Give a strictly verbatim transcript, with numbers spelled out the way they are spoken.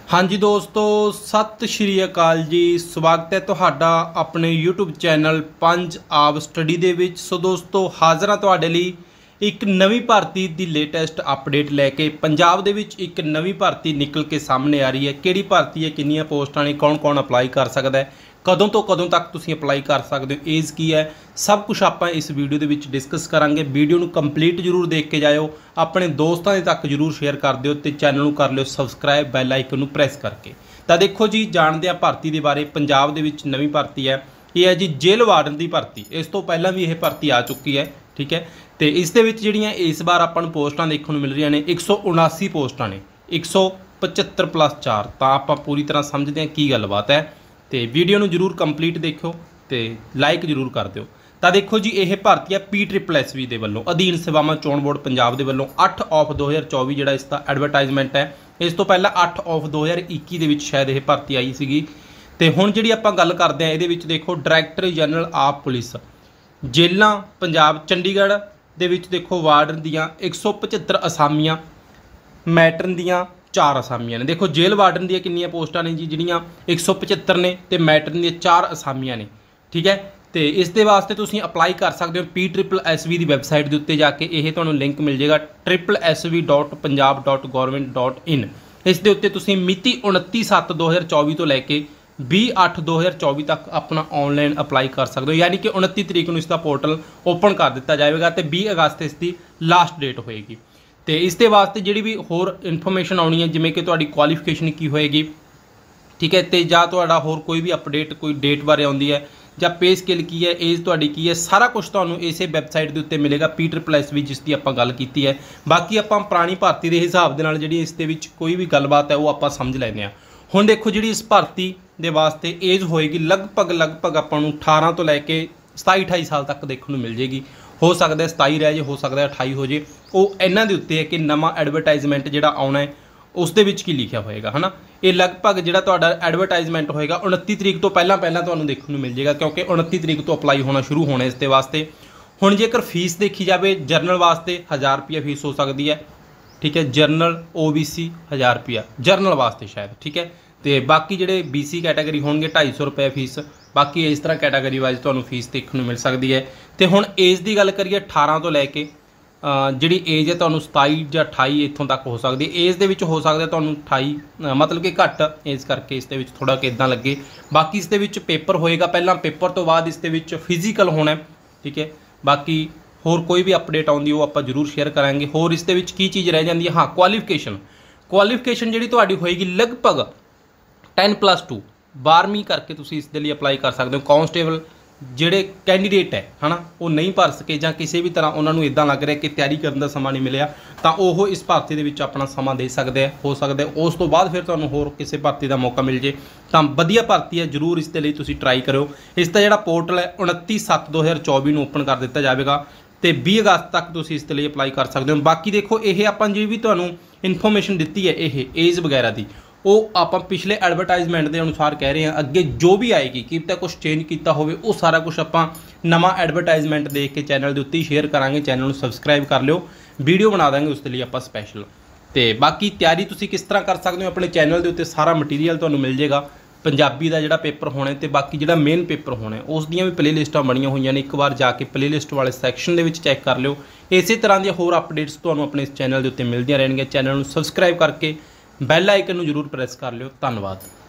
हाँ जी दोस्तों, सत श्री अकाल जी। स्वागत है तुहाडा अपने यूट्यूब चैनल पंज आप स्टडी दे विच। सो दोस्तों हाज़र हाँ तुहाडे लई एक नवी भर्ती दी लेटेस्ट अपडेट लैके। पंजाब दे विच एक नवी भर्ती निकल के सामने आ रही है। किहड़ी भर्ती है, कितनियां पोस्टां ने, कौन कौन अप्लाई कर सकदा है, कदों तो कदों तक तुसीं अप्लाई कर सकते हो, एज की है, सब कुछ आपां इस वीडियो दे विच डिस्कस करांगे। वीडियो नूं कंप्लीट जरूर देख के जाओ, अपने दोस्तों दे तक जरूर शेयर कर दिओ ते चैनल नूं कर लिओ सबसक्राइब बैल आइकन नूं प्रेस करके। तो देखो जी, जानते हैं भर्ती के बारे। पंजाब दे विच नवी भर्ती है, ये है जी जेल वार्डन की भर्ती। इस तो पहला भी यह भर्ती आ चुकी है, ठीक है। तो इस दे विच जिहड़ियां इस बार आपां नूं पोस्टां देखने को मिल रही ने एक सौ उनासी पोस्टां ने, एक सौ पचहत्तर प्लस चार। तो आपां पूरी तरह समझते हैं की गलबात है। तो वीडियो नूं जरूर कंप्लीट देखो तो लाइक जरूर कर दिओ। तो देखो जी, यह भर्ती है पी ट्रिपल एस वी के वलों, अधीन सेवावां चोण बोर्ड पंजाब के वलों। अठ ऑफ दो हज़ार चौबी जिहड़ा इसका एडवरटाइजमेंट है। इस तो पहला अठ ऑफ दो हज़ार इक्की दे विच शायद यह भर्ती आई सीगी। तो हुण जिहड़ी आपां गल करदे हां, इहदे विच देखो डायरैक्टर जनरल ऑफ पुलिस जेलां पंजाब चंडीगढ़ दे विच देखो वार्डन दियां एक सौ पचहत्तर असामियां, मैटरन दियां चार असामियां ने। देखो जेल वार्डन दी कितनी पोस्टां ने जी, जिहड़ियां एक सौ पचहत्तर ने, तो मैटरन दी चार असामियां ने, ठीक है। तो इस दे वास्ते तुसीं अप्लाई कर सकते हो पी ट्रिपल एस वी की वैबसाइट के उत्ते जाके। यह तुहानूं लिंक मिल जाएगा triple S V dot Punjab dot government dot in. इस दे उत्ते तुसीं मिति उनती सत्त दो हज़ार चौबी तो लैके भी अठ दो हज़ार चौबी तक अपना ऑनलाइन अप्लाई कर सकते हो। यानी कि उनती तरीक को इसका पोर्टल ओपन कर दिता जाएगा तो बीस अगस्त इसकी लास्ट डेट होएगी। तो इस दे वास्ते जिहड़ी भी होर इन्फॉर्मेशन आनी है, जिमें कि तुहाडी क्वालिफिकेशन की होएगी, ठीक है, तो जां तुहाडा होर कोई भी अपडेट कोई डेट बारे आउंदी है, जां पे स्केल की है, एज तुहाडी की है, सारा कुछ तुहानूं इसे वैबसाइट के उत्ते मिलेगा पी ट्रिपल एस वी जिसकी आपां गल कीती है। बाकी आपां पुरानी भर्ती के हिसाब दे नाल जिहड़ी इस दे विच कोई भी गलबात है वो आपां समझ लैंदे आ। हुण देखो जिहड़ी इस भर्ती दे वास्ते एज होएगी लगभग लगभग आपां नूं अठारह तो लैके सताई अठाई साल तक देखने को मिल जाएगी। हो सकता है सताई रह जाए, हो सकता है अठाई हो जाए। वो इन्हों के उत्ते है कि नवा एडवरटाइजमेंट जोड़ा आना है उस दे विच की लिखा होएगा, है ना। ये लगभग जोड़ा तुहाडा एडवरटाइजमेंट होएगा उनती तरीक तो पहला पहला तुहानूं देखने को मिल जाएगा, क्योंकि उनती तरीक तो अप्लाई होना शुरू होना इस दे वास्ते। हुण जेकर फीस देखी जाए, जरनल वास्ते हज़ार रुपया फीस हो सकती है, ठीक है। जरनल ओ बी सी हज़ार रुपया जरनल वास्ते शायद, ठीक है। तो बाकी जोड़े बी सी कैटागरी होंगे ढाई सौ रुपये फीस। बाकी इस तरह कैटागरी वाइज तुहानूं फीस देखने को मिल सकती है। तो हुण एज की गल करिए अठारह तो लैके जिहड़ी एज है तुहानूं सताई या अठाई इत्थों तक हो सकती है। एज दे विच हो सकता है तुहानूं अठाई, मतलब कि घट एज करके इस दे विच थोड़ा कि इदां लगे। बाकी इस दे विच पेपर होएगा, पहला पेपर तो बाद इस दे विच फिजिकल होना है, ठीक है। बाकी होर कोई भी अपडेट आउंदी वो आपां जरूर शेयर करांगे। होर इस दे विच की चीज़ रह जाती है, हाँ क्वालिफिकेशन क्वालिफिकेशन जिहड़ी तुहाडी होएगी लगभग टेन प्लस टू बारहवीं करके तुसीं इस दे लई अप्लाई कर सकते हो। कॉन्सटेबल जिहड़े कैंडीडेट है है ना, वो नहीं भर सके जां किसी भी तरह उन्होंने इदां लग रहा कि तैयारी करने का समा नहीं मिलिया, तो वह इस भर्ती दे विच अपना समा दे सकते हैं। हो सकता है उस तो बाद फिर तुहानूं होर किसी भर्ती का मौका मिल जाए, तो वधिया भर्ती है, जरूर इस दे लई तुसीं ट्राई करो। इसका जिहड़ा पोर्टल है उनती सत्त दो हज़ार चौबी में ओपन कर दिता जाएगा, तो बीस अगस्त तक तुसीं इस दे लई अप्लाई कर सकते हो। बाकी देखो ये आपां जी भी तुहानूं इन्फॉर्मेशन दित्ती है यह एज वगैरह की, वो आप पिछले एडवरटाइजमेंट के अनुसार कह रहे हैं। अगे जो भी आएगी कि कुछ चेंज किया हो, वो सारा कुछ आप नवा एडवरटाइजमेंट देख के चैनल के उत्ते शेयर करांगे। चैनल को सबसक्राइब कर लो, वीडियो बना देंगे उसके लिए आप स्पैशल। तो बाकी तैयारी तुसीं किस तरह कर सकते हो, अपने चैनल के उत्ते सारा मटीरियल तुहानूं मिल जाएगा। पंजाबी का जिहड़ा पेपर होना है, तो बाकी जिहड़ा मेन पेपर होना है उस दियां भी प्ले लिस्टां बणियां होईयां ने। एक बार जाके प्ले लिस्ट वाले सैक्शन दे विच चैक कर लिओ। इस तरह दी होर अपडेट्स तुहानूं अपने इस चैनल के उत्ते मिलदियां रहणगीਆਂ। चैनल को सबसक्राइब करके बैल आइकन जरूर प्रेस कर लियो। धन्यवाद।